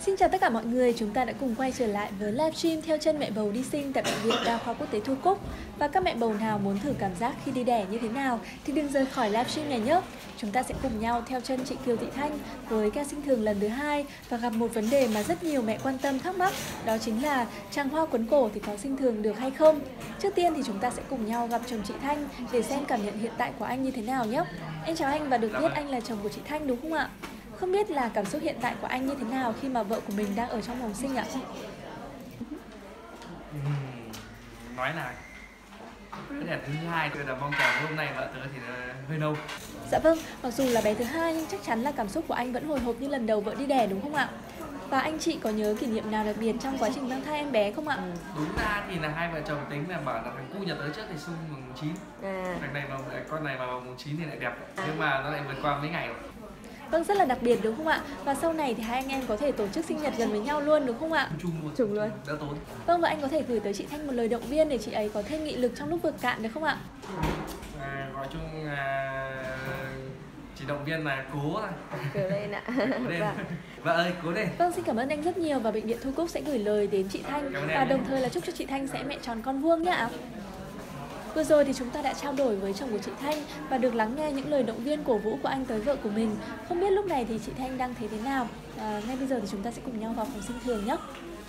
Xin chào tất cả mọi người, chúng ta đã cùng quay trở lại với livestream theo chân mẹ bầu đi sinh tại Bệnh viện Đa khoa Quốc tế Thu Cúc. Và các mẹ bầu nào muốn thử cảm giác khi đi đẻ như thế nào thì đừng rời khỏi livestream này nhé. Chúng ta sẽ cùng nhau theo chân chị Kiều Thị Thanh với ca sinh thường lần thứ 2 và gặp một vấn đề mà rất nhiều mẹ quan tâm thắc mắc, đó chính là tràng hoa quấn cổ thì có sinh thường được hay không. Trước tiên thì chúng ta sẽ cùng nhau gặp chồng chị Thanh để xem cảm nhận hiện tại của anh như thế nào nhé. Em chào anh và được biết anh là chồng của chị Thanh đúng không ạ? Không biết là cảm xúc hiện tại của anh như thế nào khi mà vợ của mình đang ở trong phòng sinh ạ? Nói nào cái đẻ thứ hai tôi là mong chờ hôm nay vợ tớ thì hơi lâu. Dạ vâng, mặc dù là bé thứ hai nhưng chắc chắn là cảm xúc của anh vẫn hồi hộp như lần đầu vợ đi đẻ đúng không ạ? Và anh chị có nhớ kỷ niệm nào đặc biệt trong quá trình mang thai em bé không ạ? Đúng ra thì là hai vợ chồng tính là bảo là thằng cu nhà tớ trước thì sung mùng 9. Thằng này mà con này mà mùng 9 thì lại đẹp. Nhưng mà nó lại vượt qua mấy ngày rồi. Vâng, rất là đặc biệt đúng không ạ? Và sau này thì hai anh em có thể tổ chức sinh nhật gần với nhau luôn đúng không ạ? Chung luôn. Đỡ tốn. Vâng, và anh có thể gửi tới chị Thanh một lời động viên để chị ấy có thêm nghị lực trong lúc vượt cạn được không ạ? Nói chung chỉ động viên là cố thôi. Cố lên ạ. Cố lên. Vợ ơi, cố lên. Vâng, xin cảm ơn anh rất nhiều và Bệnh viện Thu Cúc sẽ gửi lời đến chị Thanh và đồng thời là chúc cho chị Thanh sẽ mẹ tròn con vuông nhé ạ. Vừa rồi thì chúng ta đã trao đổi với chồng của chị Thanh và được lắng nghe những lời động viên cổ vũ của anh tới vợ của mình. Không biết lúc này thì chị Thanh đang thấy thế nào? Ngay bây giờ thì chúng ta sẽ cùng nhau vào phòng sinh thường nhé.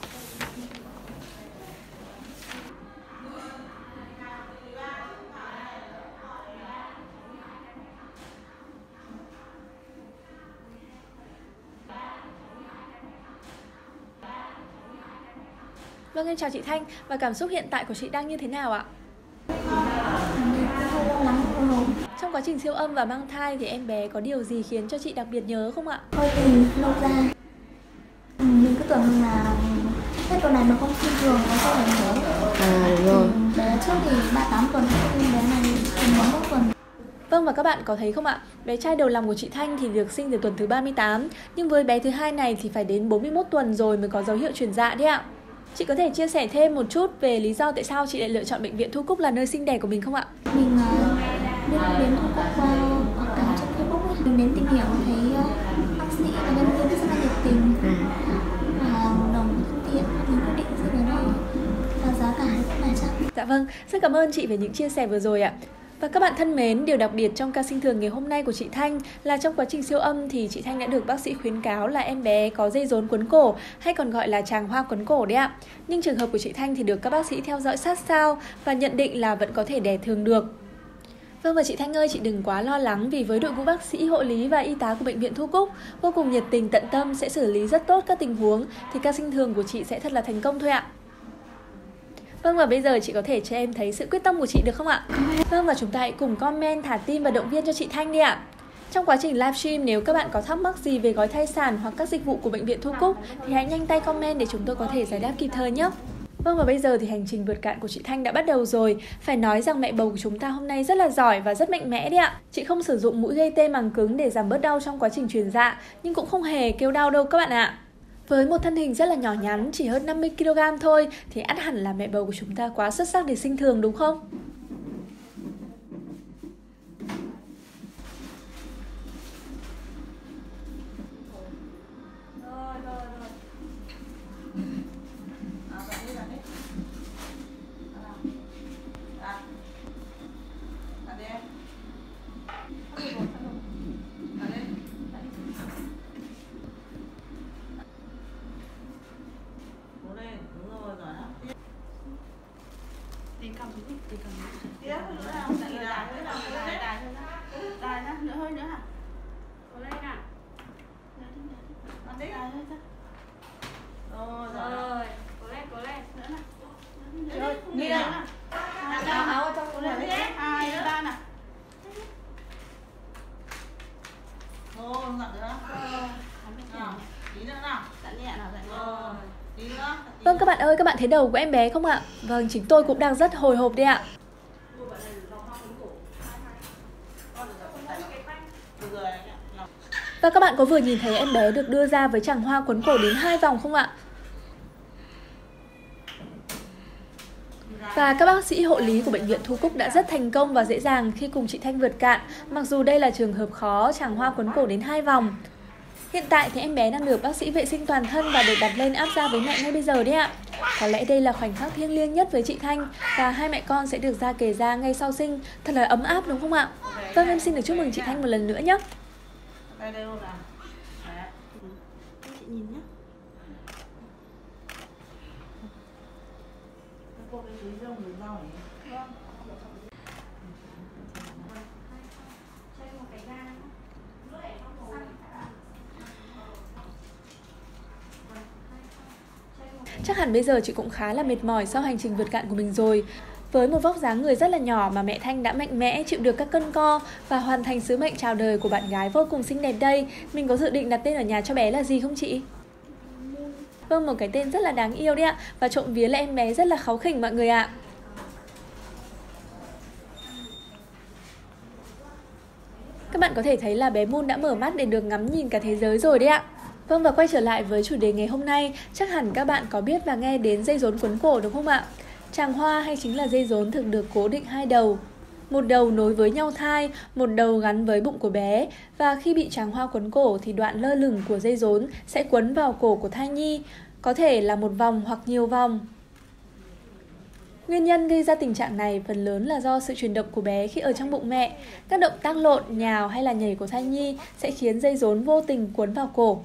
Vâng, em chào chị Thanh và cảm xúc hiện tại của chị đang như thế nào ạ? Trong quá trình siêu âm và mang thai thì em bé có điều gì khiến cho chị đặc biệt nhớ không ạ? Thôi thì lâu ra mình cứ tưởng là hết tuần này mà không sinh thường nó sẽ phải nhớ. Đúng rồi. Bé trước thì 38 tuần, bé này 41 tuần. Vâng, và các bạn có thấy không ạ? Bé trai đầu lòng của chị Thanh thì được sinh từ tuần thứ 38, nhưng với bé thứ hai này thì phải đến 41 tuần rồi mới có dấu hiệu chuyển dạ đấy ạ. Chị có thể chia sẻ thêm một chút về lý do tại sao chị lại lựa chọn Bệnh viện Thu Cúc là nơi sinh đẻ của mình không ạ? Mình biết đến Thu Cúc qua quảng cáo trên Facebook ấy. Mình đến tìm hiểu thấy bác sĩ và nhân viên rất là nhiệt tình và đồng thân thiện. Mình quyết định sinh ở đây và giá cả rất là chắc. Dạ vâng, rất cảm ơn chị về những chia sẻ vừa rồi ạ. Và các bạn thân mến, điều đặc biệt trong ca sinh thường ngày hôm nay của chị Thanh là trong quá trình siêu âm thì chị Thanh đã được bác sĩ khuyến cáo là em bé có dây rốn quấn cổ hay còn gọi là tràng hoa quấn cổ đấy ạ. Nhưng trường hợp của chị Thanh thì được các bác sĩ theo dõi sát sao và nhận định là vẫn có thể đẻ thường được. Vâng, và chị Thanh ơi, chị đừng quá lo lắng vì với đội ngũ bác sĩ, hộ lý và y tá của Bệnh viện Thu Cúc vô cùng nhiệt tình tận tâm sẽ xử lý rất tốt các tình huống thì ca sinh thường của chị sẽ thật là thành công thôi ạ. Vâng, và bây giờ chị có thể cho em thấy sự quyết tâm của chị được không ạ? Vâng, và chúng ta hãy cùng comment, thả tim và động viên cho chị Thanh đi ạ. Trong quá trình livestream, nếu các bạn có thắc mắc gì về gói thai sản hoặc các dịch vụ của Bệnh viện Thu Cúc thì hãy nhanh tay comment để chúng tôi có thể giải đáp kịp thời nhé. Vâng, và bây giờ thì hành trình vượt cạn của chị Thanh đã bắt đầu rồi. Phải nói rằng mẹ bầu của chúng ta hôm nay rất là giỏi và rất mạnh mẽ đấy ạ. Chị không sử dụng mũi gây tê màng cứng để giảm bớt đau trong quá trình truyền dạ, nhưng cũng không hề kêu đau đâu các bạn ạ. Với một thân hình rất là nhỏ nhắn, chỉ hơn 50 kg thôi, thì ắt hẳn là mẹ bầu của chúng ta quá xuất sắc để sinh thường đúng không? Vâng các bạn ơi, các bạn thấy đầu của em bé không ạ? Vâng, chính tôi cũng đang rất hồi hộp đấy ạ. Và các bạn có vừa nhìn thấy em bé được đưa ra với tràng hoa quấn cổ đến 2 vòng không ạ? Và các bác sĩ hộ lý của Bệnh viện Thu Cúc đã rất thành công và dễ dàng khi cùng chị Thanh vượt cạn, mặc dù đây là trường hợp khó, tràng hoa quấn cổ đến 2 vòng. Hiện tại thì em bé đang được bác sĩ vệ sinh toàn thân và được đặt lên áp da với mẹ ngay bây giờ đấy ạ. Có lẽ đây là khoảnh khắc thiêng liêng nhất với chị Thanh và hai mẹ con sẽ được ra kề da ngay sau sinh, thật là ấm áp đúng không ạ? Vâng, em xin được chúc mừng chị Thanh một lần nữa nhé. Chị nhìn nhé. Chắc hẳn bây giờ chị cũng khá là mệt mỏi sau hành trình vượt cạn của mình rồi. Với một vóc dáng người rất là nhỏ mà mẹ Thanh đã mạnh mẽ chịu được các cơn co và hoàn thành sứ mệnh chào đời của bạn gái vô cùng xinh đẹp đây. Mình có dự định đặt tên ở nhà cho bé là gì không chị? Vâng, một cái tên rất là đáng yêu đấy ạ. Và trộm vía là em bé rất là kháu khỉnh mọi người ạ. Các bạn có thể thấy là bé Moon đã mở mắt để được ngắm nhìn cả thế giới rồi đấy ạ. Vâng, và quay trở lại với chủ đề ngày hôm nay, chắc hẳn các bạn có biết và nghe đến dây rốn quấn cổ đúng không ạ? Tràng hoa hay chính là dây rốn thường được cố định hai đầu. Một đầu nối với nhau thai, một đầu gắn với bụng của bé. Và khi bị tràng hoa quấn cổ thì đoạn lơ lửng của dây rốn sẽ quấn vào cổ của thai nhi, có thể là một vòng hoặc nhiều vòng. Nguyên nhân gây ra tình trạng này phần lớn là do sự chuyển động của bé khi ở trong bụng mẹ. Các động tác lộn, nhào hay là nhảy của thai nhi sẽ khiến dây rốn vô tình quấn vào cổ.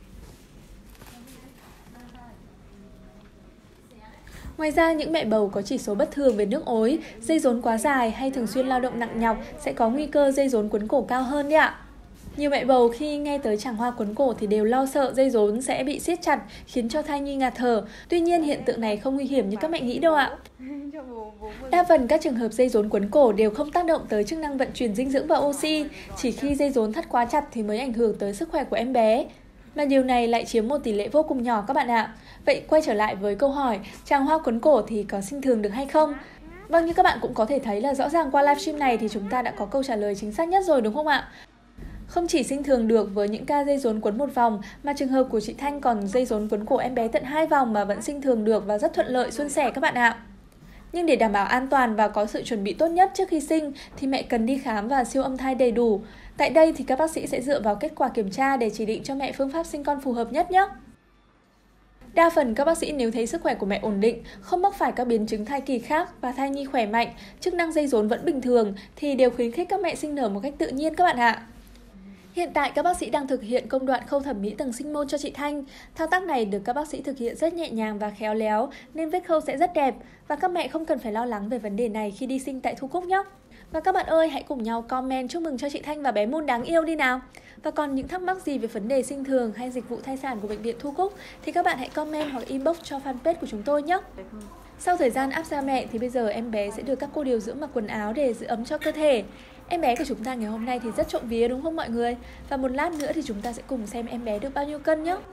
Ngoài ra, những mẹ bầu có chỉ số bất thường về nước ối, dây rốn quá dài hay thường xuyên lao động nặng nhọc sẽ có nguy cơ dây rốn quấn cổ cao hơn đấy ạ. Nhiều mẹ bầu khi nghe tới tràng hoa quấn cổ thì đều lo sợ dây rốn sẽ bị siết chặt khiến cho thai nhi ngạt thở. Tuy nhiên hiện tượng này không nguy hiểm như các mẹ nghĩ đâu ạ. Đa phần các trường hợp dây rốn quấn cổ đều không tác động tới chức năng vận chuyển dinh dưỡng và oxy, chỉ khi dây rốn thắt quá chặt thì mới ảnh hưởng tới sức khỏe của em bé. Mà điều này lại chiếm một tỷ lệ vô cùng nhỏ các bạn ạ. Vậy quay trở lại với câu hỏi, tràng hoa quấn cổ thì có sinh thường được hay không? Vâng, như các bạn cũng có thể thấy là rõ ràng qua livestream này thì chúng ta đã có câu trả lời chính xác nhất rồi đúng không ạ? Không chỉ sinh thường được với những ca dây rốn quấn một vòng mà trường hợp của chị Thanh còn dây rốn quấn cổ em bé tận 2 vòng mà vẫn sinh thường được và rất thuận lợi suôn sẻ các bạn ạ. Nhưng để đảm bảo an toàn và có sự chuẩn bị tốt nhất trước khi sinh thì mẹ cần đi khám và siêu âm thai đầy đủ. Tại đây thì các bác sĩ sẽ dựa vào kết quả kiểm tra để chỉ định cho mẹ phương pháp sinh con phù hợp nhất nhé. Đa phần các bác sĩ nếu thấy sức khỏe của mẹ ổn định, không mắc phải các biến chứng thai kỳ khác và thai nhi khỏe mạnh, chức năng dây rốn vẫn bình thường thì đều khuyến khích các mẹ sinh nở một cách tự nhiên các bạn ạ. Hiện tại các bác sĩ đang thực hiện công đoạn khâu thẩm mỹ tầng sinh môn cho chị Thanh. Thao tác này được các bác sĩ thực hiện rất nhẹ nhàng và khéo léo nên vết khâu sẽ rất đẹp và các mẹ không cần phải lo lắng về vấn đề này khi đi sinh tại Thu Cúc nhé. Và các bạn ơi, hãy cùng nhau comment chúc mừng cho chị Thanh và bé Moon đáng yêu đi nào. Và còn những thắc mắc gì về vấn đề sinh thường hay dịch vụ thai sản của Bệnh viện Thu Cúc thì các bạn hãy comment hoặc inbox cho fanpage của chúng tôi nhé. Sau thời gian áp da mẹ thì bây giờ em bé sẽ được các cô điều dưỡng mặc quần áo để giữ ấm cho cơ thể. Em bé của chúng ta ngày hôm nay thì rất trộm vía đúng không mọi người? Và một lát nữa thì chúng ta sẽ cùng xem em bé được bao nhiêu cân nhé.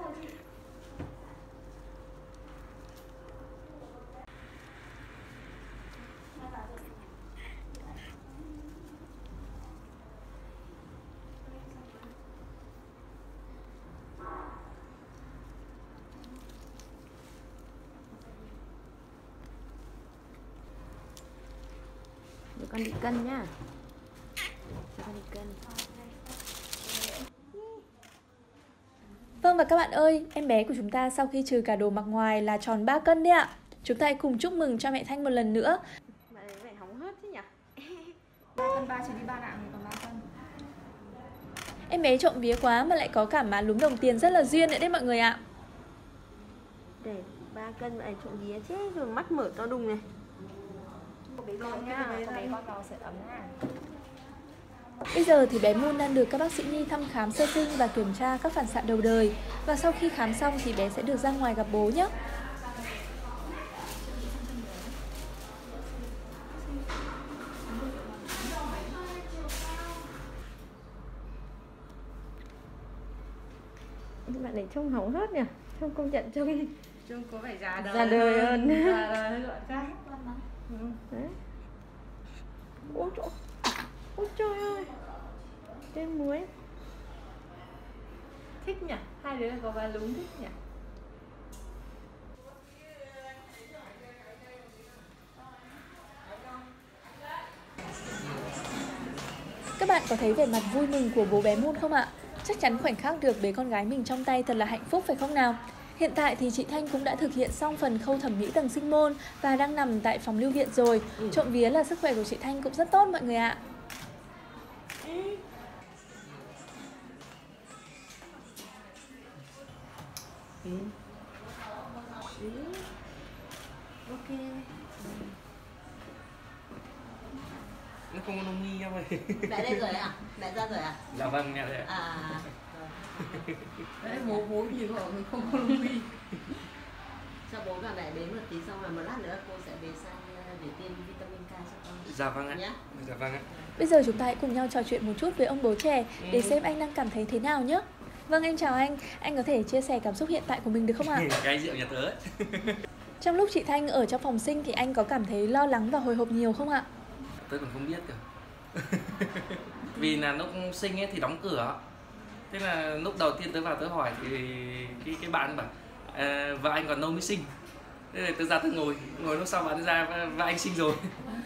Để con đi cân nhá. Con đi cân. Vâng, và các bạn ơi, em bé của chúng ta sau khi trừ cả đồ mặc ngoài là tròn 3 cân đấy ạ. Chúng ta hãy cùng chúc mừng cho mẹ Thanh một lần nữa. Bạn ấy phải hóng hớt chứ nhỉ? 3 cân 3 trừ đi 3 nặng thì còn 3 cân. Em bé trộm vía quá mà lại có cả má lúm đồng tiền rất là duyên nữa đấy mọi người ạ. Để 3 cân lại trộm vía chứ, rồi mắt mở to đùng này. Bé con nhá, bé con vào sưởi ấm nha. Bây giờ thì bé Moon đang được các bác sĩ nhi thăm khám sơ sinh và kiểm tra các phản xạ đầu đời. Và sau khi khám xong thì bé sẽ được ra ngoài gặp bố nhé. Bạn ấy trông hóng hớt nhỉ? Trông công nhận trông có vẻ già đời. Già đời hơn. Già đời hơn loại khác. Đấy. Ôi trời ơi. Tên muối. Thích nhỉ? Hai đứa là có bà lúng thích nhỉ? Các bạn có thấy vẻ mặt vui mừng của bố bé Moon không ạ? Chắc chắn khoảnh khắc được bế con gái mình trong tay thật là hạnh phúc phải không nào? Hiện tại thì chị Thanh cũng đã thực hiện xong phần khâu thẩm mỹ tầng sinh môn và đang nằm tại phòng lưu viện rồi. Trộm vía là sức khỏe của chị Thanh cũng rất tốt mọi người ạ. Ok. Nó không có lông mi em ơi. Mẹ đây rồi à? Mẹ ra rồi à? Dạ vâng, mẹ đây ạ. Đấy, bố gì mà mình không có lông mi. Cho bố và mẹ đến một tí xong rồi một lát nữa cô sẽ về sang để tiêm vitamin K cho con. Dạ vâng ạ. Nhá. Dạ vâng ạ. Bây giờ chúng ta hãy cùng nhau trò chuyện một chút với ông bố trẻ để xem anh đang cảm thấy thế nào nhé. Vâng, em chào anh có thể chia sẻ cảm xúc hiện tại của mình được không ạ? Cái rượu nhà tớ ấy. Trong lúc chị Thanh ở trong phòng sinh thì anh có cảm thấy lo lắng và hồi hộp nhiều không ạ? Tớ còn không biết cả. Vì là lúc sinh ấy thì đóng cửa. Thế là lúc đầu tiên tớ vào tớ hỏi thì cái bạn bảo vợ anh còn lâu mới sinh. Thế là tớ ra tớ ngồi lúc sau bạn ra vợ anh sinh rồi.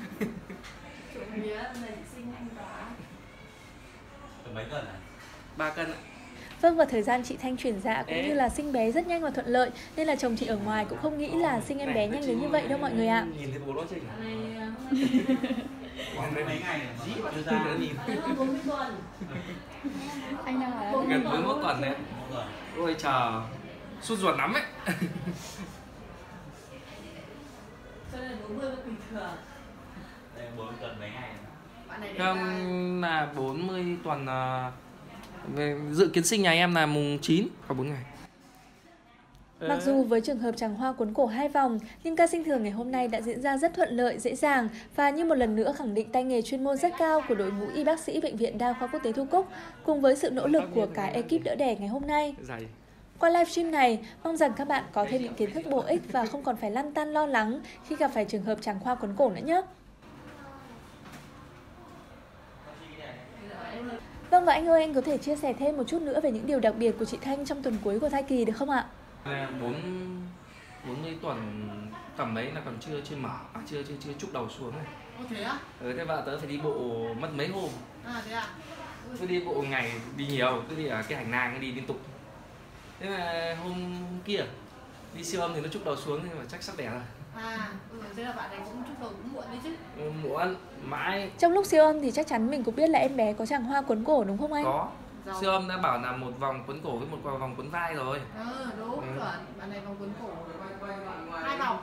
Mấy cân à? 3 cân ạ. Vâng, và thời gian chị Thanh chuyển dạ cũng như là sinh bé rất nhanh và thuận lợi, nên là chồng chị ở ngoài cũng không nghĩ là sinh em bé nhanh đến như vậy đâu mọi người ạ. Nhìn thấy bố nó trình. Mấy ngày dĩ chưa ra nữa nhìn. Anh đang hỏi Gần 41 tuần đấy. Ôi trời, sốt ruột lắm ấy. Cho nên 40 là bình thường. Đây 40 tuần mấy ngày? Không, là 40 tuần. Dự kiến sinh nhà em là mùng 9, có 4 ngày. Mặc dù với trường hợp tràng hoa cuốn cổ 2 vòng, nhưng ca sinh thường ngày hôm nay đã diễn ra rất thuận lợi, dễ dàng và như một lần nữa khẳng định tay nghề chuyên môn rất cao của đội ngũ y bác sĩ Bệnh viện Đa khoa Quốc tế Thu Cúc cùng với sự nỗ lực của cả ekip đỡ đẻ ngày hôm nay. Qua livestream này, mong rằng các bạn có thêm những kiến thức bổ ích và không còn phải lăn tăn lo lắng khi gặp phải trường hợp tràng hoa cuốn cổ nữa nhé. Vâng, và anh ơi, anh có thể chia sẻ thêm một chút nữa về những điều đặc biệt của chị Thanh trong tuần cuối của thai kỳ được không ạ? 40 tuần tầm đấy là còn chưa mở, chưa trúc đầu xuống này. Thế á? Thế vợ tớ phải đi bộ mất mấy hôm. Thế à? Cứ đi bộ ngày đi nhiều, cứ đi ở cái hành lang đi liên tục. Thế là hôm kia đi siêu âm thì nó trúc đầu xuống nhưng mà chắc sắp đẻ rồi. Thế là bạn này cũng trúc đầu cũng muộn đấy chứ. Muộn, mãi. Trong lúc siêu âm thì chắc chắn mình cũng biết là em bé có tràng hoa cuốn cổ đúng không anh? Có. Siêu âm đã bảo là một vòng cuốn cổ với một vòng cuốn vai rồi. Đúng, chuẩn. Bạn này vòng cuốn cổ 2 vòng.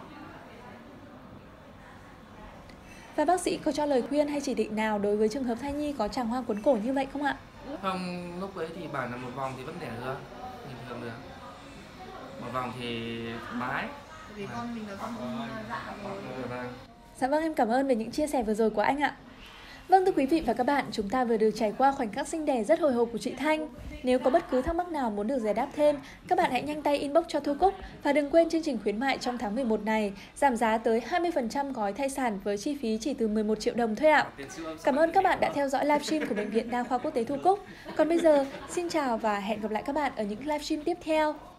Và bác sĩ có cho lời khuyên hay chỉ định nào đối với trường hợp thai nhi có tràng hoa cuốn cổ như vậy không ạ? Không, lúc ấy thì bảo là một vòng thì vẫn đẻ được, bình thường được. Một vòng thì mái. Vì con mình là con dạ rồi. Dạ vâng, em cảm ơn về những chia sẻ vừa rồi của anh ạ. Vâng, thưa quý vị và các bạn, chúng ta vừa được trải qua khoảnh khắc sinh đẻ rất hồi hộp của chị Thanh. Nếu có bất cứ thắc mắc nào muốn được giải đáp thêm, các bạn hãy nhanh tay inbox cho Thu Cúc. Và đừng quên chương trình khuyến mại trong tháng 11 này, giảm giá tới 20% gói thai sản với chi phí chỉ từ 11 triệu đồng thôi ạ. Cảm ơn các bạn đã theo dõi livestream của Bệnh viện Đa khoa Quốc tế Thu Cúc. Còn bây giờ, xin chào và hẹn gặp lại các bạn ở những livestream tiếp theo.